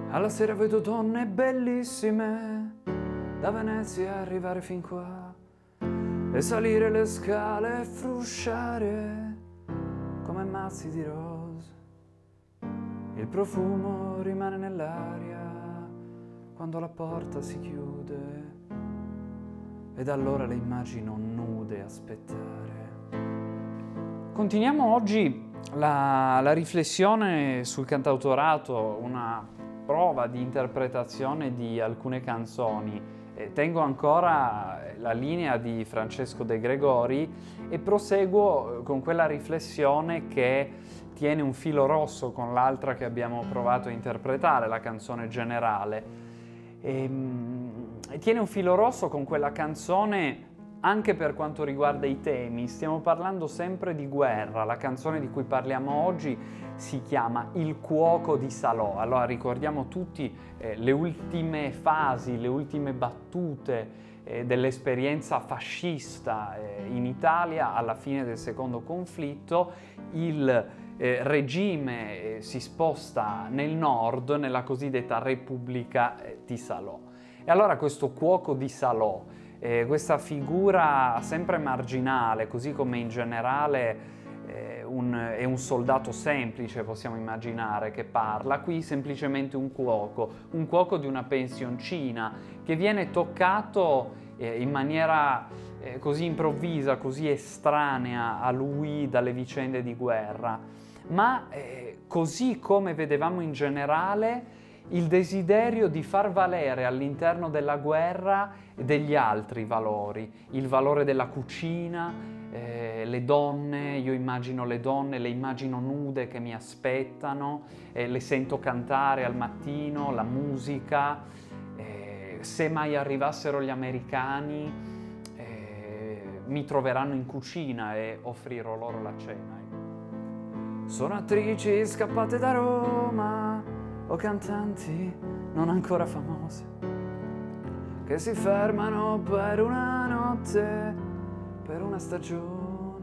Alla sera vedo donne bellissime da Venezia arrivare fin qua e salire le scale e frusciare come mazzi di rose. Il profumo rimane nell'aria quando la porta si chiude ed allora le immagino nude aspettare. Continuiamo oggi la riflessione sul cantautorato, una prova di interpretazione di alcune canzoni. Tengo ancora la linea di Francesco De Gregori e proseguo con quella riflessione che tiene un filo rosso con l'altra che abbiamo provato a interpretare, la canzone generale. Tiene un filo rosso con quella canzone anche per quanto riguarda i temi. Stiamo parlando sempre di guerra. La canzone di cui parliamo oggi si chiama Il cuoco di Salò. Allora ricordiamo tutti le ultime fasi, le ultime battute dell'esperienza fascista in Italia alla fine del secondo conflitto. Il regime si sposta nel nord, nella cosiddetta Repubblica di Salò. E allora questo cuoco di Salò, questa figura sempre marginale, così come in generale è un soldato semplice, possiamo immaginare, che parla, qui semplicemente un cuoco di una pensioncina che viene toccato in maniera così improvvisa, così estranea a lui dalle vicende di guerra, ma così come vedevamo in generale il desiderio di far valere all'interno della guerra degli altri valori, il valore della cucina, le donne, io immagino le donne, le immagino nude che mi aspettano, le sento cantare al mattino, la musica, se mai arrivassero gli americani mi troveranno in cucina e offrirò loro la cena. Sono attrici scappate da Roma o cantanti non ancora famose che si fermano per una notte, per una stagione,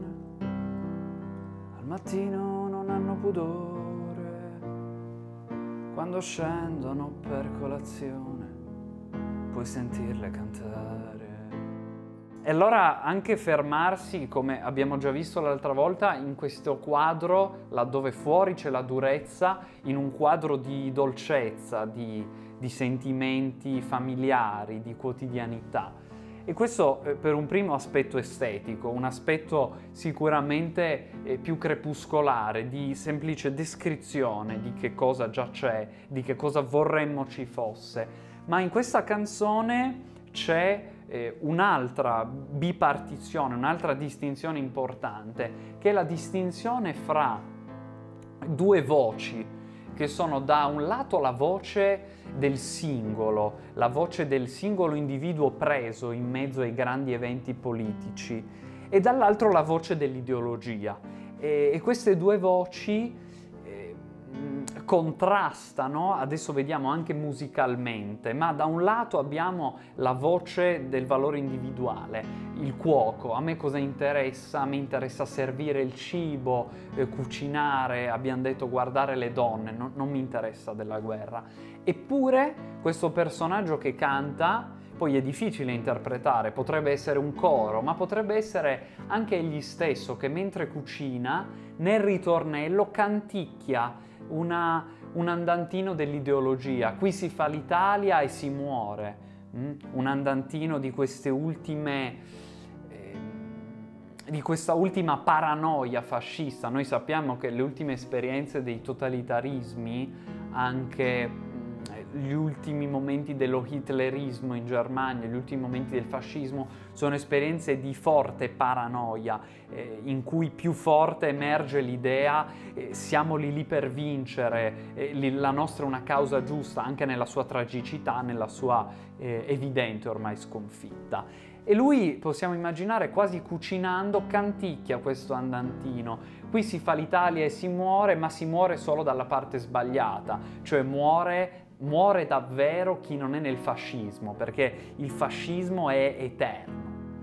al mattino non hanno pudore, quando scendono per colazione puoi sentirle cantare. E allora anche fermarsi, come abbiamo già visto l'altra volta, in questo quadro, laddove fuori c'è la durezza, in un quadro di dolcezza, di sentimenti familiari, di quotidianità. E questo per un primo aspetto estetico, un aspetto sicuramente più crepuscolare, di semplice descrizione di che cosa già c'è, di che cosa vorremmo ci fosse. Ma in questa canzone c'è un'altra bipartizione, un'altra distinzione importante, che è la distinzione fra due voci, che sono da un lato la voce del singolo individuo preso in mezzo ai grandi eventi politici, e dall'altro la voce dell'ideologia. E queste due voci contrastano, adesso vediamo anche musicalmente, ma da un lato abbiamo la voce del valore individuale, il cuoco, a me cosa interessa? A me interessa servire il cibo, cucinare, abbiamo detto guardare le donne, non mi interessa della guerra. Eppure questo personaggio che canta, poi è difficile interpretare, potrebbe essere un coro, ma potrebbe essere anche egli stesso che mentre cucina, nel ritornello canticchia un andantino dell'ideologia. Qui si fa l'Italia e si muore. Un andantino di queste ultime, di questa ultima paranoia fascista. Noi sappiamo che le ultime esperienze dei totalitarismi, anche gli ultimi momenti dello hitlerismo in Germania, gli ultimi momenti del fascismo, sono esperienze di forte paranoia, in cui più forte emerge l'idea siamo lì per vincere, la nostra è una causa giusta, anche nella sua tragicità, nella sua evidente ormai sconfitta. E lui, possiamo immaginare, quasi cucinando, canticchia questo andantino. Qui si fa l'Italia e si muore, ma si muore solo dalla parte sbagliata, cioè muore davvero chi non è nel fascismo, perché il fascismo è eterno.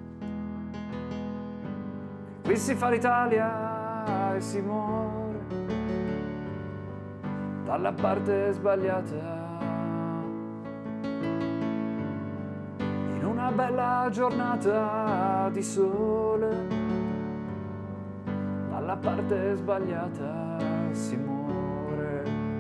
Qui si fa l'Italia e si muore dalla parte sbagliata, bella giornata di sole, dalla parte sbagliata si muore.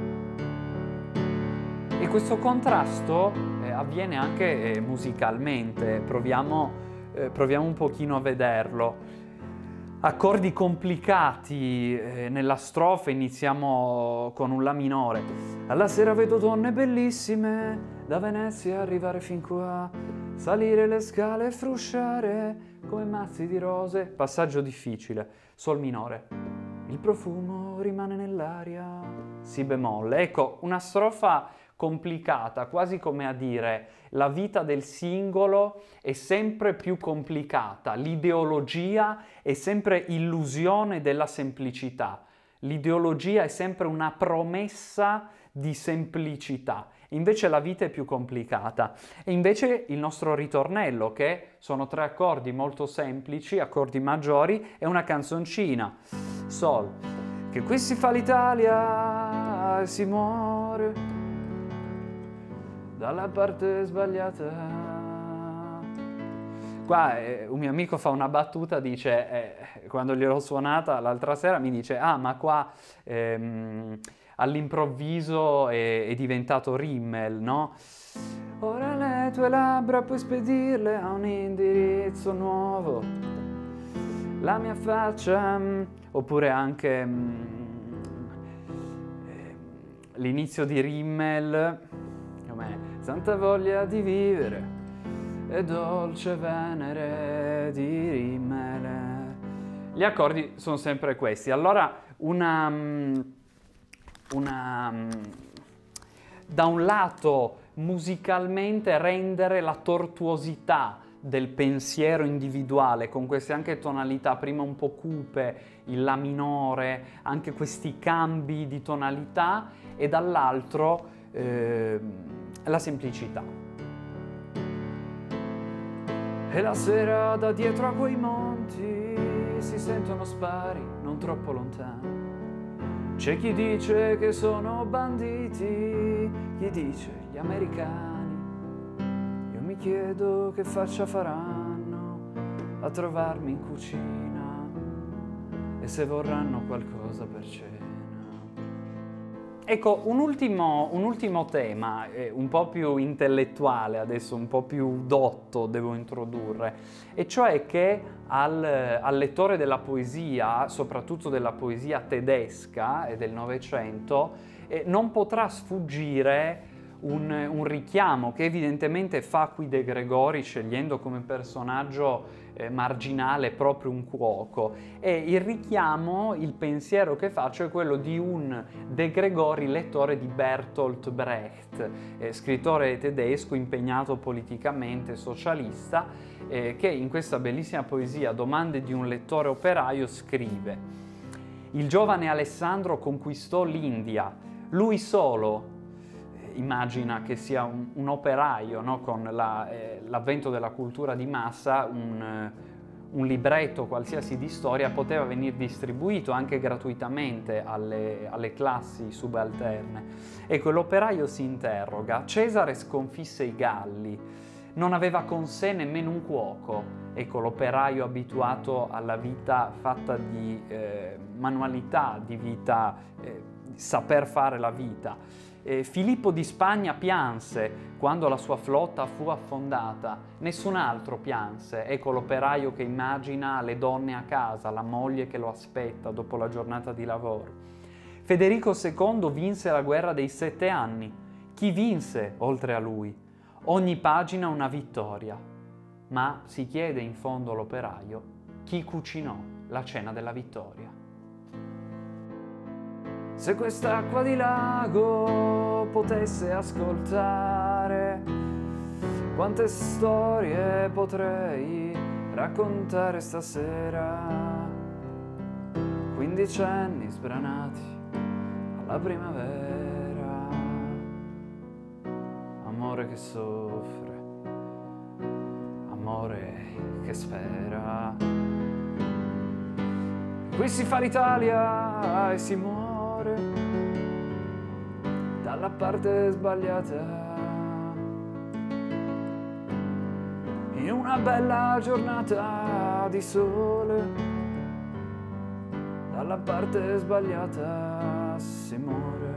E questo contrasto avviene anche musicalmente, proviamo un pochino a vederlo. Accordi complicati, nella strofa iniziamo con un La minore. Alla sera vedo donne bellissime, da Venezia arrivare fin qua, salire le scale e frusciare come mazzi di rose. Passaggio difficile, Sol minore. Il profumo rimane nell'aria, Si bemolle. Ecco, una strofa complicata, quasi come a dire la vita del singolo è sempre più complicata, l'ideologia è sempre illusione della semplicità, l'ideologia è sempre una promessa di semplicità, invece la vita è più complicata. E invece il nostro ritornello, che sono 3 accordi molto semplici, accordi maggiori, è una canzoncina, Sol, che qui si fa l'Italia e si muore dalla parte sbagliata. Qua un mio amico fa una battuta, dice, quando gliel'ho suonata l'altra sera, mi dice, ma qua all'improvviso è diventato Rimmel, no? Ora le tue labbra puoi spedirle a un indirizzo nuovo, la mia faccia, oppure anche l'inizio di Rimmel, com'è? Santa voglia di vivere e dolce venere di Rimmel. Gli accordi sono sempre questi. Allora, da un lato musicalmente rendere la tortuosità del pensiero individuale con queste anche tonalità prima un po' cupe, il La minore, anche questi cambi di tonalità, e dall'altro la semplicità. E la sera da dietro a quei monti si sentono spari non troppo lontani. C'è chi dice che sono banditi, chi dice gli americani. Io mi chiedo che faccia faranno a trovarmi in cucina e se vorranno qualcosa per cena. Ecco, un ultimo tema, un po' più intellettuale adesso, un po' più dotto devo introdurre, e cioè che al lettore della poesia, soprattutto della poesia tedesca e del Novecento, non potrà sfuggire un richiamo che evidentemente fa qui De Gregori, scegliendo come personaggio marginale proprio un cuoco, e il richiamo, il pensiero che faccio è quello di un De Gregori lettore di Bertolt Brecht, scrittore tedesco impegnato politicamente, socialista, che in questa bellissima poesia Domande di un lettore operaio scrive: il giovane Alessandro conquistò l'India, lui solo. Immagina che sia un operaio, no? Con l'avvento della cultura di massa, un libretto qualsiasi di storia poteva venire distribuito anche gratuitamente alle classi subalterne. Ecco, l'operaio si interroga: Cesare sconfisse i Galli, non aveva con sé nemmeno un cuoco. Ecco, l'operaio abituato alla vita fatta di manualità, di vita, saper fare la vita. Filippo di Spagna pianse quando la sua flotta fu affondata, nessun altro pianse. Ecco l'operaio che immagina le donne a casa, la moglie che lo aspetta dopo la giornata di lavoro. Federico II vinse la guerra dei 7 anni. Chi vinse oltre a lui? Ogni pagina una vittoria. Ma si chiede in fondo l'operaio: chi cucinò la cena della vittoria? Se quest'acqua di lago potesse ascoltare, quante storie potrei raccontare stasera. 15 anni sbranati alla primavera, amore che soffre, amore che spera. Qui si fa l'Italia e si muore dalla parte sbagliata, in una bella giornata di sole, dalla parte sbagliata si muore.